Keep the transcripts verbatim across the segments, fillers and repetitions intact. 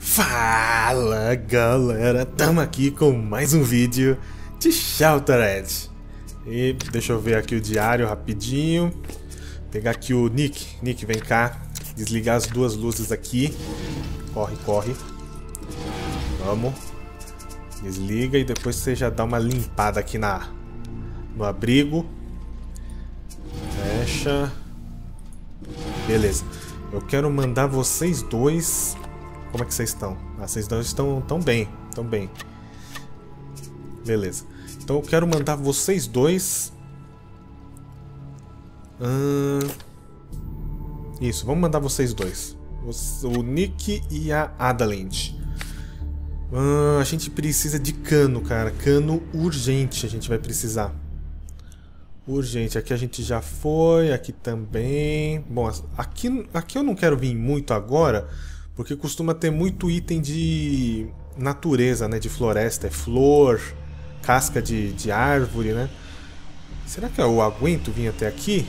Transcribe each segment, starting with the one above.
Fala galera, tamo aqui com mais um vídeo de Sheltered. E deixa eu ver aqui o diário rapidinho. Pegar aqui o Nick. Nick, vem cá. Desligar as duas luzes aqui. Corre, corre. Vamos. Desliga e depois você já dá uma limpada aqui na, no abrigo. Fecha. Beleza. Eu quero mandar vocês dois... Como é que vocês estão? Ah, vocês dois estão tão bem. Tão bem. Beleza. Então eu quero mandar vocês dois... Hum... Isso, vamos mandar vocês dois. O Nick e a Adalind. Hum, a gente precisa de cano, cara. Cano urgente a gente vai precisar. Urgente. Aqui a gente já foi. Aqui também. Bom, aqui, aqui eu não quero vir muito agora... Porque costuma ter muito item de natureza, né? De floresta. É flor, casca de, de árvore, né? Será que eu aguento vir até aqui?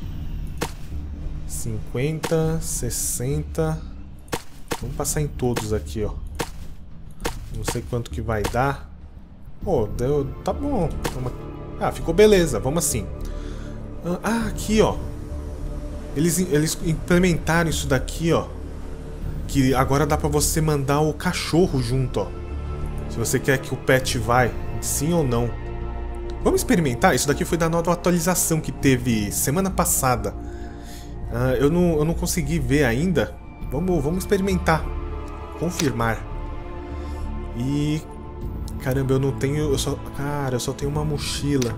cinquenta, sessenta... Vamos passar em todos aqui, ó. Não sei quanto que vai dar. Pô, deu... Tá bom. Ah, ficou beleza. Vamos assim. Ah, aqui, ó. Eles, eles implementaram isso daqui, ó. Que agora dá pra você mandar o cachorro junto, ó. Se você quer que o pet vai, sim ou não. Vamos experimentar? Isso daqui foi da nova atualização que teve semana passada. Uh, eu, não, eu não consegui ver ainda. Vamos, vamos experimentar. Confirmar. E... Caramba, eu não tenho... Eu só, cara, eu só tenho uma mochila.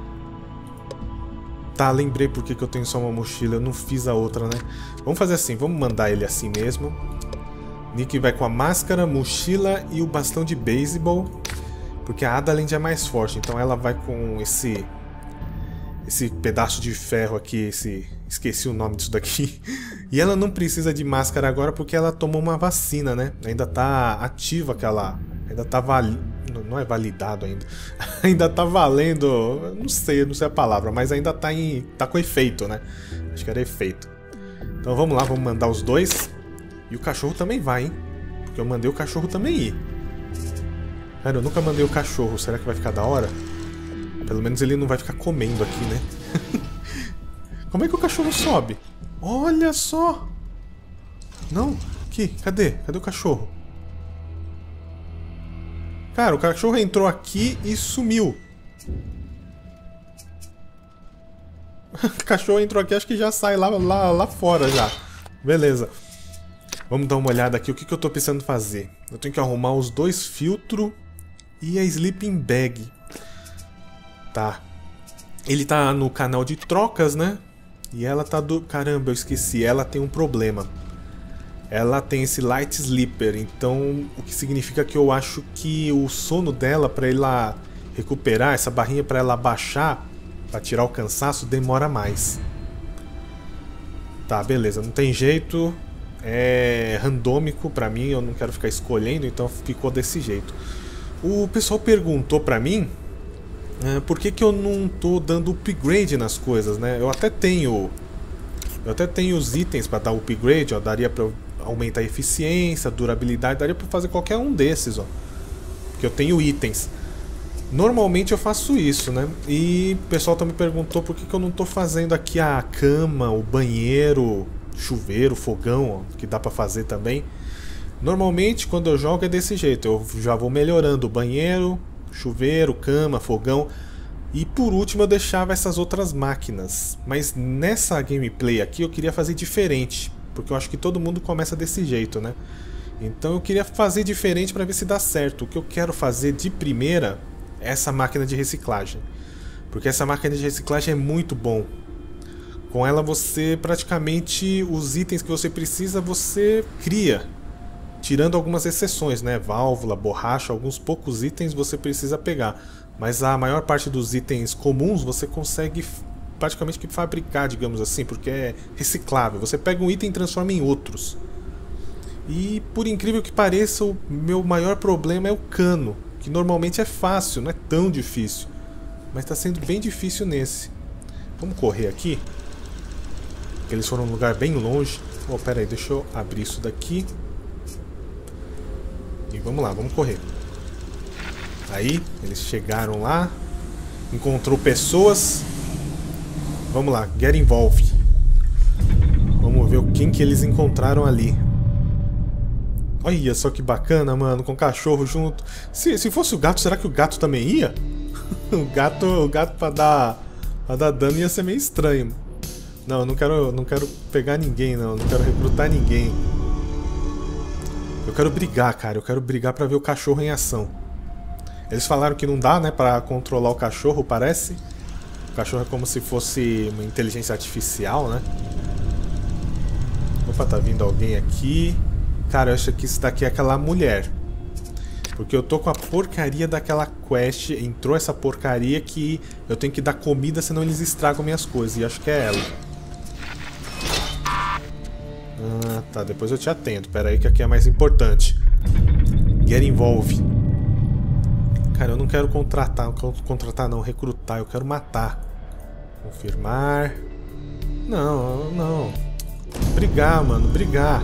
Tá, lembrei porque que eu tenho só uma mochila. Eu não fiz a outra, né? Vamos fazer assim, vamos mandar ele assim mesmo. Nick vai com a máscara, mochila e o bastão de beisebol. Porque a Adalind é mais forte, então ela vai com esse... Esse pedaço de ferro aqui, esse... Esqueci o nome disso daqui. E ela não precisa de máscara agora porque ela tomou uma vacina, né? Ainda tá ativa aquela... Ainda tá vali... Não é validado ainda. Ainda tá valendo... Não sei, não sei a palavra, mas ainda tá em... Tá com efeito, né? Acho que era efeito. Então vamos lá, vamos mandar os dois. E o cachorro também vai, hein? Porque eu mandei o cachorro também ir. Cara, eu nunca mandei o cachorro. Será que vai ficar da hora? Pelo menos ele não vai ficar comendo aqui, né? Como é que o cachorro sobe? Olha só! Não? Aqui, cadê? Cadê o cachorro? Cara, o cachorro entrou aqui e sumiu. O cachorro entrou aqui, acho que já sai lá, lá, lá fora já. Beleza. Vamos dar uma olhada aqui. O que, que eu tô precisando fazer? Eu tenho que arrumar os dois filtros e a sleeping bag. Tá. Ele tá no canal de trocas, né? E ela tá do... Caramba, eu esqueci. Ela tem um problema. Ela tem esse light sleeper. Então, o que significa que eu acho que o sono dela, pra ela recuperar, essa barrinha pra ela baixar, pra tirar o cansaço, demora mais. Tá, beleza. Não tem jeito. É randômico pra mim. Eu não quero ficar escolhendo, então ficou desse jeito. O pessoal perguntou pra mim é, por que que eu não tô dando upgrade nas coisas, né? Eu até tenho... Eu até tenho os itens pra dar upgrade, ó. Daria pra aumentar a eficiência, durabilidade. Daria pra fazer qualquer um desses, ó. Porque eu tenho itens. Normalmente eu faço isso, né? E o pessoal também perguntou por que que eu não tô fazendo aqui a cama, o banheiro, chuveiro, fogão, ó, que dá pra fazer também. Normalmente quando eu jogo é desse jeito. Eu já vou melhorando o banheiro, chuveiro, cama, fogão. E por último eu deixava essas outras máquinas. Mas nessa gameplay aqui eu queria fazer diferente. Porque eu acho que todo mundo começa desse jeito, né? Então eu queria fazer diferente para ver se dá certo. O que eu quero fazer de primeira é essa máquina de reciclagem. Porque essa máquina de reciclagem é muito bom. Com ela você praticamente... Os itens que você precisa você cria. Tirando algumas exceções, né? Válvula, borracha, alguns poucos itens você precisa pegar. Mas a maior parte dos itens comuns você consegue praticamente que fabricar, digamos assim, porque é reciclável. Você pega um item e transforma em outros. E por incrível que pareça, o meu maior problema é o cano, que normalmente é fácil, não é tão difícil. Mas está sendo bem difícil nesse. Vamos correr aqui. Porque eles foram num lugar bem longe. Oh, pera aí, deixa eu abrir isso daqui. E vamos lá, vamos correr. Aí, eles chegaram lá. Encontrou pessoas. Vamos lá, get involved. Vamos ver quem que eles encontraram ali. Olha só que bacana, mano, com o cachorro junto. Se, se fosse o gato, será que o gato também ia? o gato, o gato pra dar, pra dar dano ia ser meio estranho. Não, eu não quero, não quero pegar ninguém, não. Não quero recrutar ninguém. Eu quero brigar, cara. Eu quero brigar pra ver o cachorro em ação. Eles falaram que não dá, né, pra controlar o cachorro, parece. O cachorro é como se fosse uma inteligência artificial, né? Opa, tá vindo alguém aqui. Cara, eu acho que isso daqui é aquela mulher. Porque eu tô com a porcaria daquela quest. Entrou essa porcaria que eu tenho que dar comida, senão eles estragam minhas coisas. E acho que é ela. Ah, tá. Depois eu te atendo. Pera aí que aqui é mais importante. Get involved. Cara, eu não quero contratar. Não quero contratar não. Recrutar. Eu quero matar. Confirmar. Não, não. Brigar, mano. Brigar.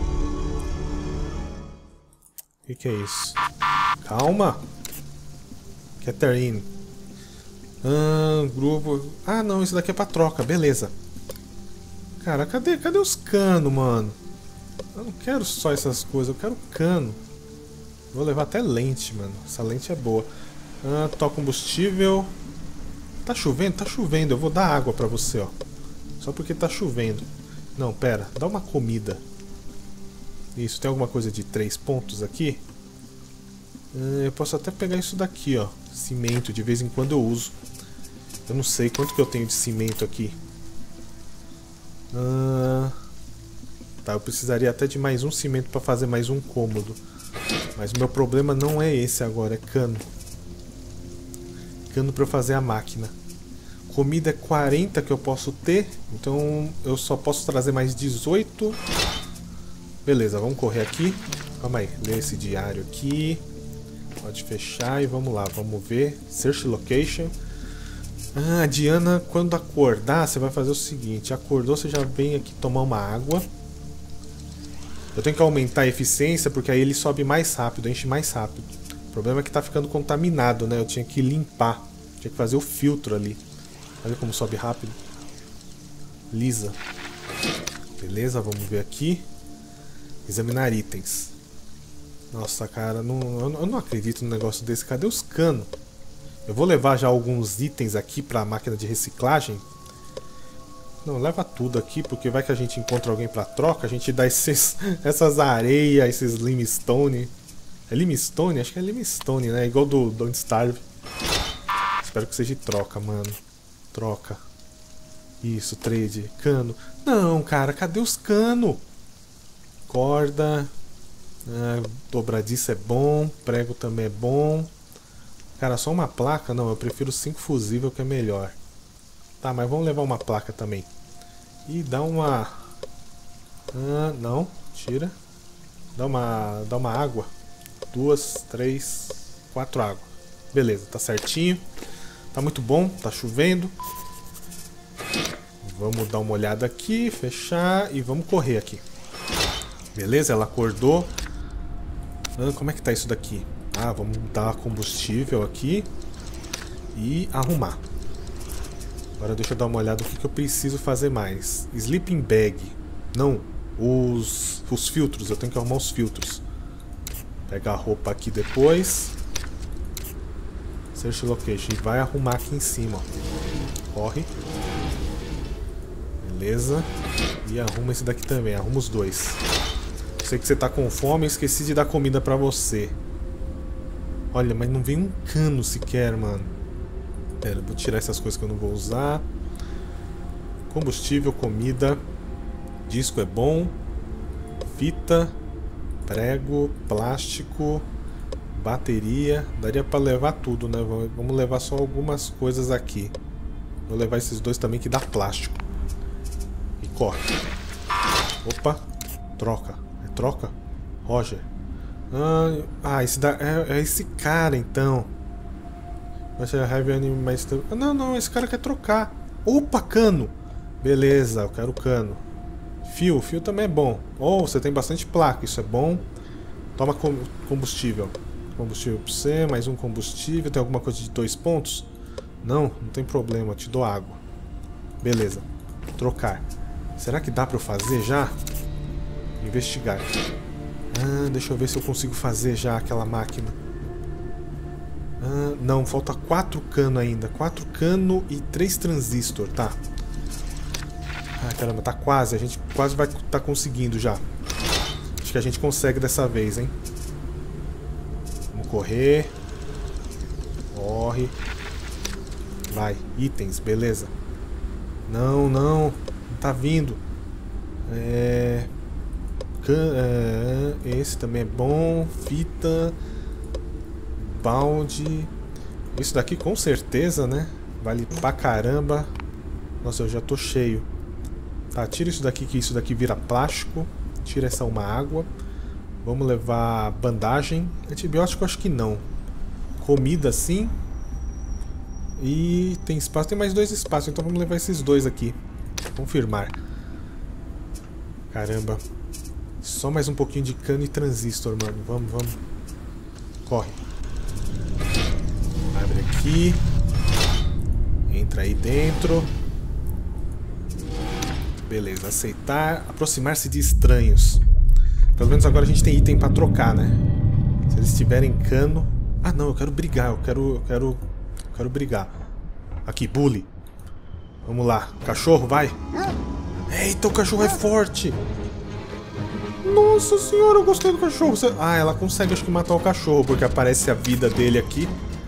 O que, que é isso? Calma. Catherine. Ah, grupo. Ah, não, isso daqui é pra troca, beleza. Cara, cadê, cadê os canos, mano? Eu não quero só essas coisas, eu quero cano. Vou levar até lente, mano. Essa lente é boa. Ah, toca combustível. Tá chovendo? Tá chovendo. Eu vou dar água pra você, ó. Só porque tá chovendo. Não, pera. Dá uma comida. Isso, tem alguma coisa de três pontos aqui? Eu posso até pegar isso daqui, ó. Cimento, de vez em quando eu uso. Eu não sei quanto que eu tenho de cimento aqui. Ah, tá, eu precisaria até de mais um cimento para fazer mais um cômodo. Mas o meu problema não é esse agora, é cano. Cano para eu fazer a máquina. Comida é quarenta que eu posso ter. Então eu só posso trazer mais dezoito. Beleza, vamos correr aqui. Calma aí, lê esse diário aqui. Pode fechar e vamos lá, vamos ver. Search location. Ah, a Diana, quando acordar, você vai fazer o seguinte. Acordou, você já vem aqui tomar uma água. Eu tenho que aumentar a eficiência, porque aí ele sobe mais rápido, enche mais rápido. O problema é que tá ficando contaminado, né? Eu tinha que limpar. Tinha que fazer o filtro ali. Olha como sobe rápido. Lisa. Beleza, vamos ver aqui. Examinar itens. Nossa, cara, não, eu não acredito no negócio desse. Cadê os canos? Eu vou levar já alguns itens aqui para a máquina de reciclagem. Não, leva tudo aqui, porque vai que a gente encontra alguém para troca. A gente dá esses, essas areias, esses limestone. É limestone? Acho que é limestone, né? Igual do Don't Starve. Espero que seja de troca, mano. Troca. Isso, trade. Cano. Não, cara, cadê os canos? Corda. Ah, dobradiça é bom. Prego também é bom. Cara, só uma placa? Não, eu prefiro cinco fusível que é melhor. Tá, mas vamos levar uma placa também. E dá uma... Ah, não, tira. Dá uma, dá uma água. Duas, três, quatro águas. Beleza, tá certinho. Tá muito bom, tá chovendo. Vamos dar uma olhada aqui, fechar e vamos correr aqui. Beleza, ela acordou. Ah, como é que tá isso daqui? Ah, vamos dar combustível aqui e arrumar. Agora deixa eu dar uma olhada no que, que eu preciso fazer mais. Sleeping bag. Não, os, os filtros, eu tenho que arrumar os filtros. Pega a roupa aqui depois. Search location. E vai arrumar aqui em cima, ó. Corre. Beleza. E arruma esse daqui também, arruma os dois. Sei que você tá com fome, eu esqueci de dar comida pra você. Olha, mas não vem um cano sequer, mano. Pera, vou tirar essas coisas que eu não vou usar. Combustível, comida. Disco é bom. Fita. Prego. Plástico. Bateria. Daria pra levar tudo, né? Vamos levar só algumas coisas aqui. Vou levar esses dois também que dá plástico. E corre. Opa. Troca. É troca? Roger. Ah, ah esse da, é, é esse cara então. Vai ser heavy animal. Não, não, esse cara quer trocar. Opa, cano. Beleza, eu quero cano. Fio, fio também é bom. Oh, você tem bastante placa, isso é bom. Toma combustível. Combustível pra você, mais um combustível. Tem alguma coisa de dois pontos? Não, não tem problema, eu te dou água. Beleza. Trocar. Será que dá pra eu fazer já? Investigar. Ah, deixa eu ver se eu consigo fazer já aquela máquina. Ah, não, falta quatro cano ainda. Quatro cano e três transistor, tá. Ah, caramba, tá quase. A gente quase vai estar conseguindo já. Acho que a gente consegue dessa vez, hein. Vamos correr. Corre. Vai, itens, beleza. Não, não. Não tá vindo. É... é... Esse também é bom. Fita. Balde. Isso daqui com certeza, né? Vale pra caramba. Nossa, eu já tô cheio. Tá, tira isso daqui, que isso daqui vira plástico. Tira essa uma água. Vamos levar bandagem. Antibiótico acho que não. Comida sim. E tem espaço, tem mais dois espaços, então vamos levar esses dois aqui. Confirmar. Caramba. Só mais um pouquinho de cano e transistor, mano. Vamos, vamos. Corre. Abre aqui. Entra aí dentro. Beleza, aceitar. Aproximar-se de estranhos. Pelo menos agora a gente tem item pra trocar, né? Se eles tiverem cano... Ah, não, eu quero brigar, eu quero... Eu quero... Eu quero brigar. Aqui, bully. Vamos lá. Cachorro, vai. Eita, o cachorro é forte. Nossa senhora, eu gostei do cachorro. Ah, ela consegue, acho que, matar o cachorro, porque aparece a vida dele aqui.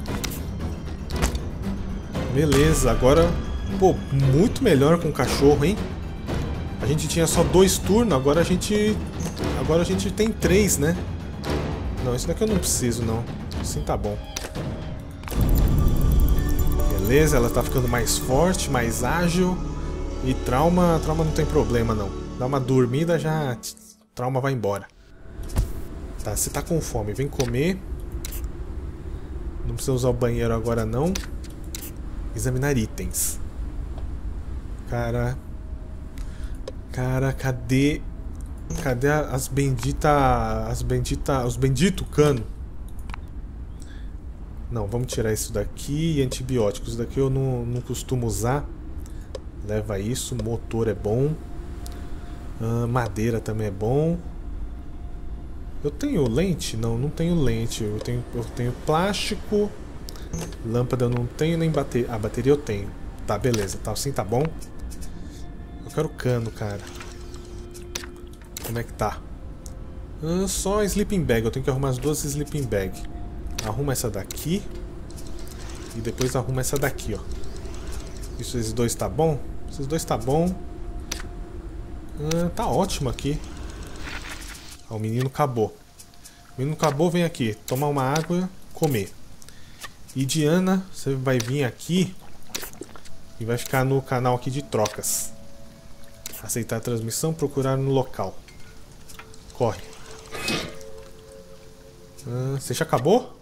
Beleza, agora... Pô, muito melhor com o cachorro, hein? A gente tinha só dois turnos, agora a gente... Agora a gente tem três, né? Não, isso daqui eu não preciso, não. Assim tá bom. Beleza, ela tá ficando mais forte, mais ágil. E trauma, trauma não tem problema, não. Dá uma dormida, já... Trauma vai embora. Tá, você tá com fome, vem comer. Não precisa usar o banheiro agora, não. Examinar itens. Cara... Cara, cadê... Cadê as benditas... As benditas... Os benditos cano? Não, vamos tirar isso daqui. E antibióticos. Isso daqui eu não, não costumo usar. Leva isso. Motor é bom. Ah, madeira também é bom. Eu tenho lente? Não, não tenho lente. Eu tenho, eu tenho plástico. Lâmpada eu não tenho, nem bateria. A bateria eu tenho. Tá, beleza. Tá, assim tá bom. Eu quero cano, cara. Como é que tá? Ah, só sleeping bag. Eu tenho que arrumar as duas sleeping bag. Arruma essa daqui. E depois arruma essa daqui, ó. Isso, esses dois tá bom? Esses dois tá bom. Ah, tá ótimo aqui. Ah, o menino acabou. O menino acabou, vem aqui. Tomar uma água, comer. E Diana, você vai vir aqui e vai ficar no canal aqui de trocas. Aceitar a transmissão, procurar no local. Corre. Ah, você já acabou?